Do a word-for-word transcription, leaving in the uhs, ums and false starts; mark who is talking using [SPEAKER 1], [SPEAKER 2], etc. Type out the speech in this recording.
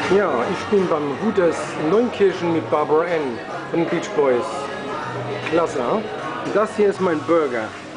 [SPEAKER 1] Ja, ich bin beim Hooters Neunkirchen mit Barbara Ann von den Beach Boys. Klasse, hm?
[SPEAKER 2] Das hier ist mein Burger.